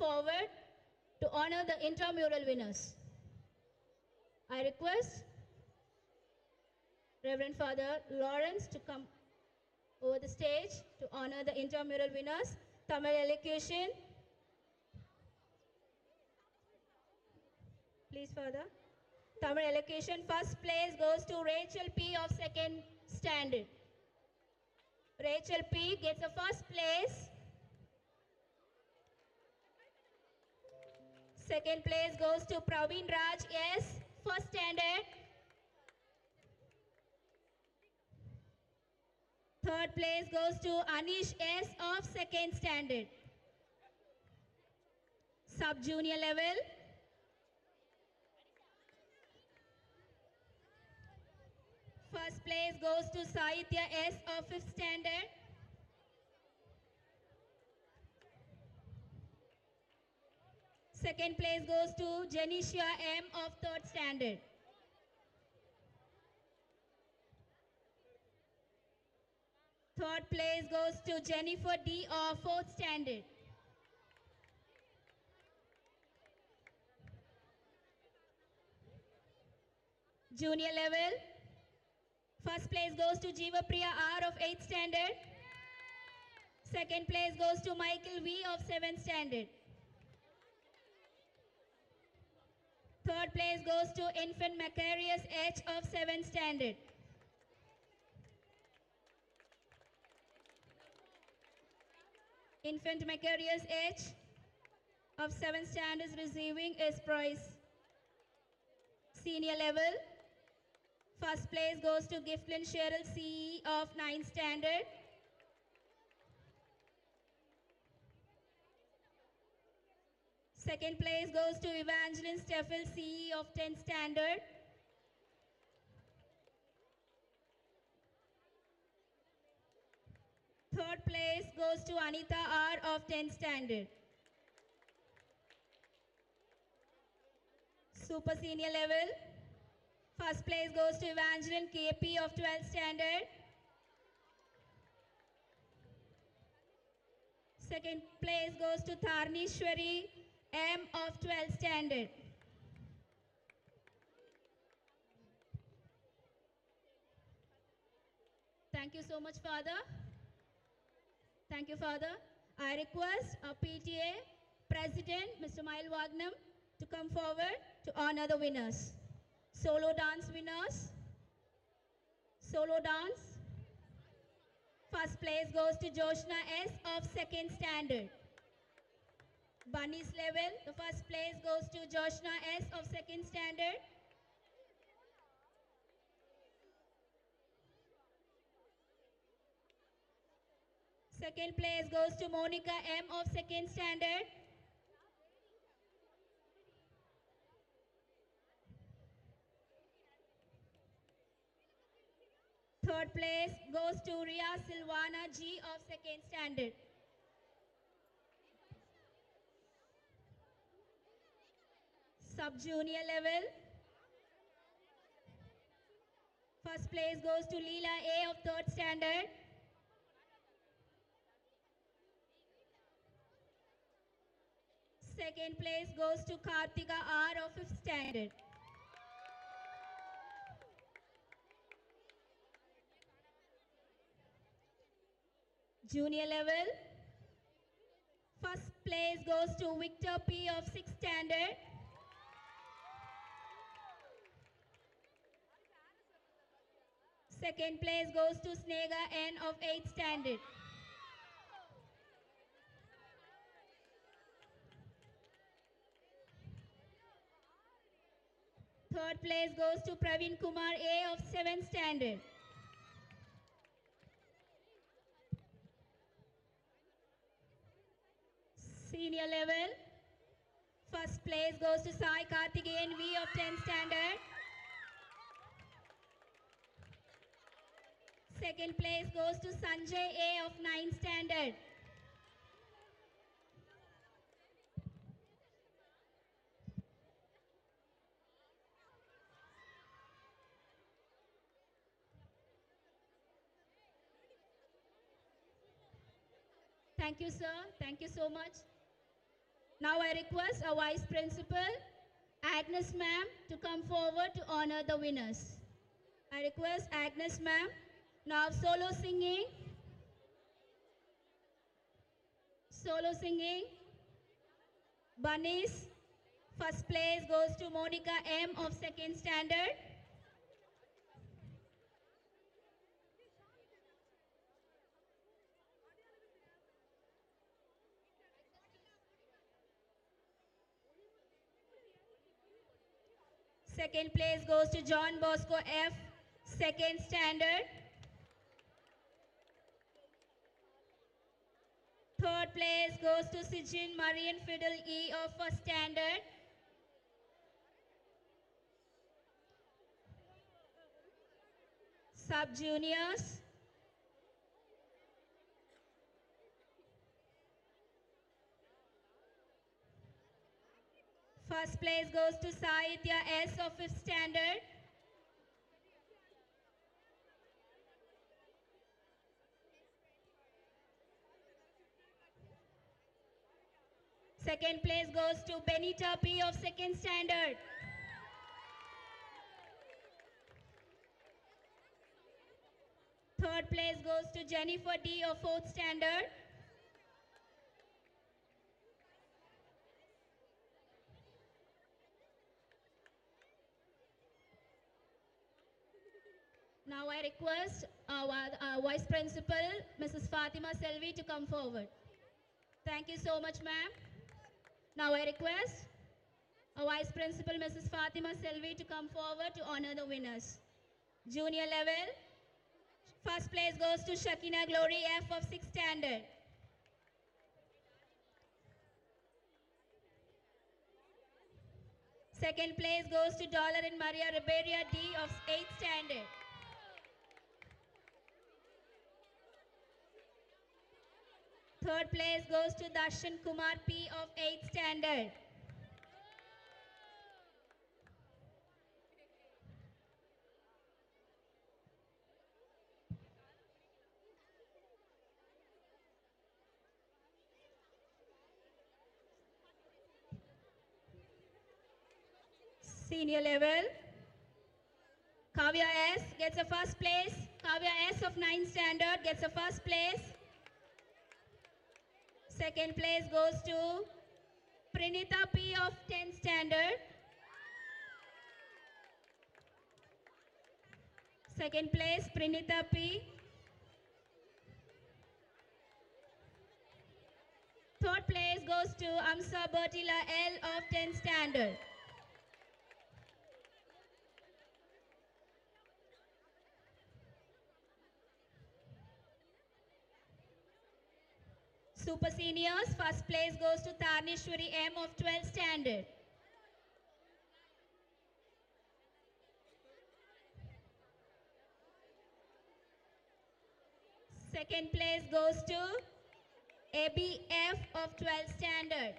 forward to honor the intramural winners. I request Reverend Father Lawrence to come over the stage to honor the intramural winners. Tamil elocution. Please, Father. Tamil elocution. First place goes to Rachel P. of 2nd standard. Rachel P. gets the first place. Second place goes to Praveen Raj S. 1st standard. Third place goes to Anish S. of 2nd standard. Sub-junior level. First place goes to Sahitya S. of 5th standard. Second place goes to Janisha M. of 3rd standard. Third place goes to Jennifer D. of 4th standard. Junior level. First place goes to Jeeva Priya R. of 8th standard. Second place goes to Michael V. of 7th standard. Third place goes to Infant Macarius H. of 7th standard. Infant Macarius H. of 7th standard is receiving his prize. Senior level. First place goes to Giftlin Cheryl C. of 9th standard. Second place goes to Evangeline Steffel C. of 10th standard. Third place goes to Anita R. of 10th standard. Super senior level. First place goes to Evangeline KP of 12th standard. Second place goes to Tharnishwari M. of 12th standard. Thank you so much, Father. Thank you, Father. I request our PTA President, Mr. Mail Wagnam, to come forward to honor the winners. Solo dance winners. Solo dance. First place goes to Joshna S. of 2nd standard. Bunnies level. The first place goes to Joshna S. of 2nd standard. Second place goes to Monica M. of 2nd standard. Third place goes to Ria Silvana G. of 2nd standard. Sub-junior level. First place goes to Leela A. of 3rd standard. Second place goes to Kartika R. of 5th standard. Junior level. First place goes to Victor P. of 6th standard. Second place goes to Snega N. of 8th standard. Third place goes to Praveen Kumar A. of 7th standard. Senior level. First place goes to Sai Karthikeyan V. of 10th standard. Second place goes to Sanjay A. of 9th standard. Thank you, sir. Thank you so much. Now I request our Vice Principal, Agnes Ma'am, to come forward to honor the winners. I request Agnes Ma'am. Now solo singing. Solo singing. Bunnies. First place goes to Monica M of 2nd standard. Second place goes to John Bosco F, 2nd standard. Third place goes to Sijin Marian Fiddle E of 1st standard. Sub-juniors. First place goes to Sahitya S of 5th standard. Second place goes to Benita P of 2nd standard. Third place goes to Jennifer D of 4th standard. Now I request our Vice Principal, Mrs. Fatima Selvi, to come forward. Thank you so much, ma'am. Now I request our Vice Principal, Mrs. Fatima Selvi, to come forward to honor the winners. Junior level, first place goes to Shakina Glory F of 6th standard. Second place goes to Dollar and Maria Riberia D of 8th standard. Third place goes to Darshan Kumar P of 8th standard. Senior level, Kavya S gets a first place. Kavya S of 9th standard gets a first place. Second place goes to Pranita P of 10th standard. Second place, Pranita P. Third place goes to Amsa Bertila L of 10th standard. Super seniors, first place goes to Tarnishwari M of 12th standard. Second place goes to ABF of 12th standard.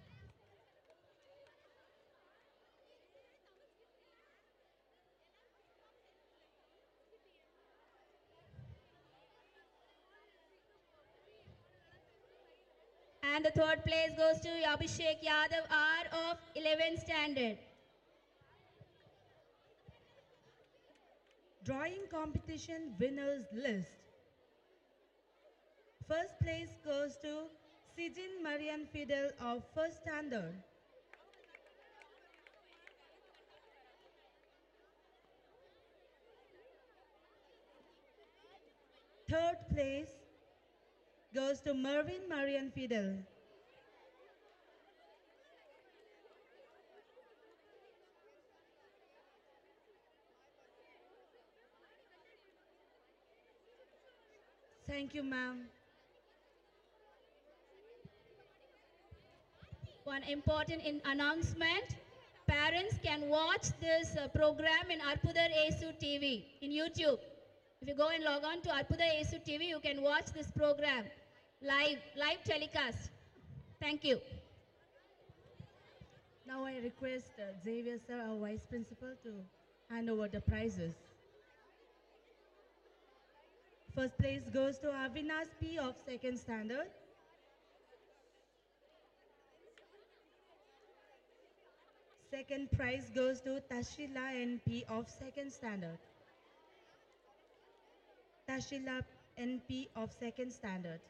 And the third place goes to Abhishek Yadav R of 11th standard. Drawing competition winners list. First place goes to Sijin Marian Fidel of 1st standard. Third place goes to Mervin Marian Fidel. Thank you, ma'am. One important announcement, parents can watch this program in Arpudar ASU TV in YouTube. If you go and log on to Arpudar ASU TV, you can watch this program live telecast. Thank you. Now I request Xavier sir, our vice principal, to hand over the prizes. First place goes to Avinash P of 2nd standard. Second prize goes to Tashila NP of second standard. Tashila NP of second standard.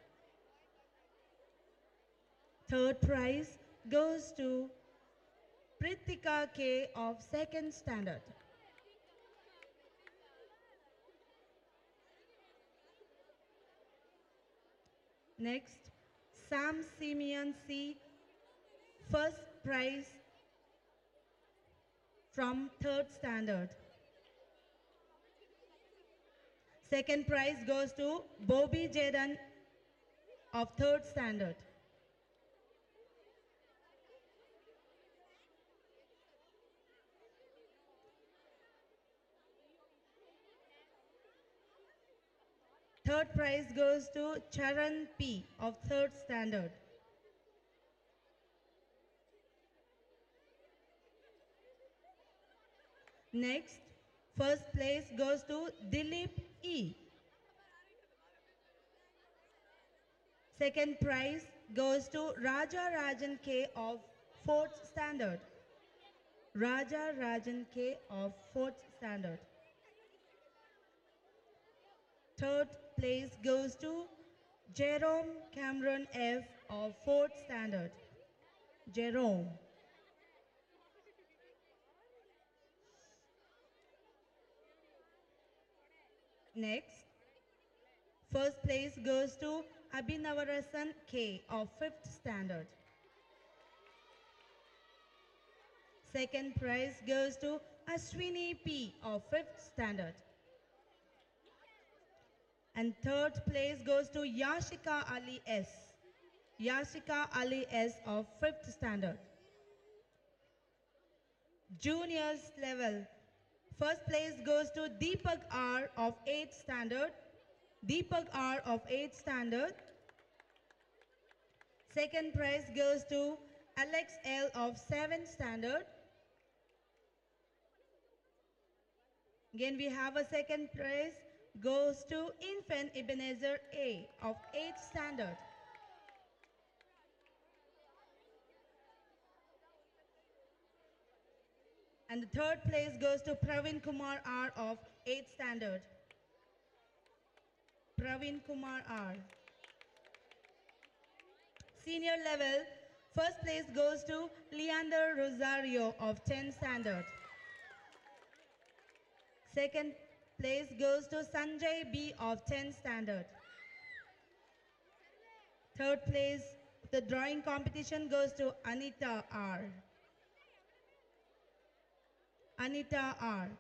Third prize goes to Pritika K of second standard. Next, Sam Simeon C, first prize from third standard. Second prize goes to Bobby Jaden of third standard. Third prize goes to Charan P of third standard. Next, first place goes to Dilip E. Second prize goes to Raja Rajan K of fourth standard. Raja Rajan K of fourth standard. Third place goes to Jerome Cameron F of fourth standard. Jerome. Next, first place goes to Abhinavarasan K of fifth standard. Second prize goes to Ashwini P of fifth standard. And third place goes to Yashika Ali S. Yashika Ali S of fifth standard. Juniors level. First place goes to Deepak R of 8th standard. Deepak R of 8th standard. Second prize goes to Alex L of 7th standard. Again we have a second prize goes to Infant Ebenezer A of 8th standard. And the third place goes to Praveen Kumar R of 8th standard. Praveen Kumar R. Senior level, first place goes to Leander Rosario of 10th standard. Second place goes to Sanjay B of 10th standard. Third place, the drawing competition goes to Anita R. Anita R.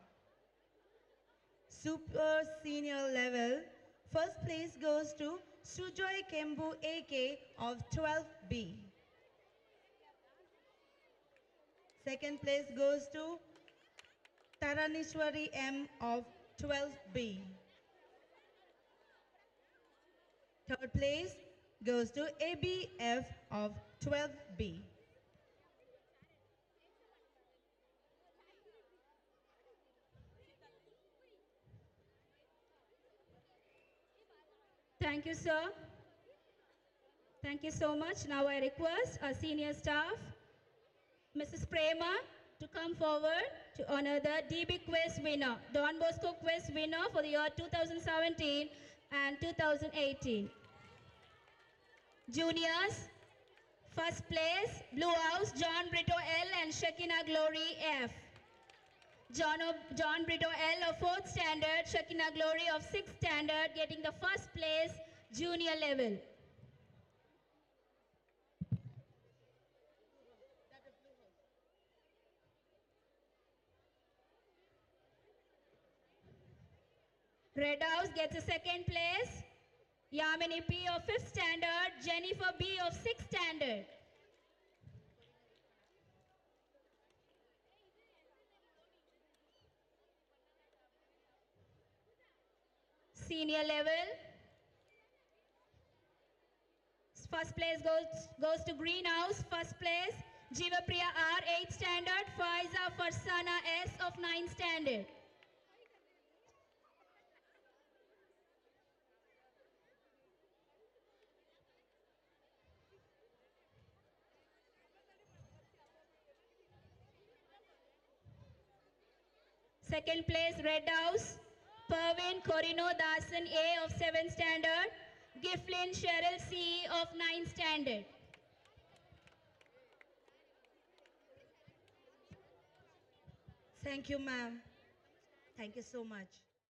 Super senior level, first place goes to Sujoy Kembu AK of 12B. Second place goes to Taranishwari M of 12B. Third place goes to ABF of 12B. Thank you, sir. Thank you so much. Now I request our senior staff, Mrs. Prema, to come forward to honor the DB quiz winner, Don Bosco quiz winner for the year 2017 and 2018. Juniors, first place, Blue House, John Brito L and Shekina Glory F. John Brito L of 4th standard, Shekina Glory of 6th standard, getting the first place, junior level. Red House gets a second place, Yamini P of 5th standard, Jennifer B of 6th standard. Senior level, first place goes to Greenhouse. First place, Jivapriya R 8th standard, Faiza Farsana S of 9th standard. Second place, Red House, Pervin Corino Dasan A of 7th standard, Giflin Cheryl C of 9th standard. Thank you, ma'am. Thank you so much.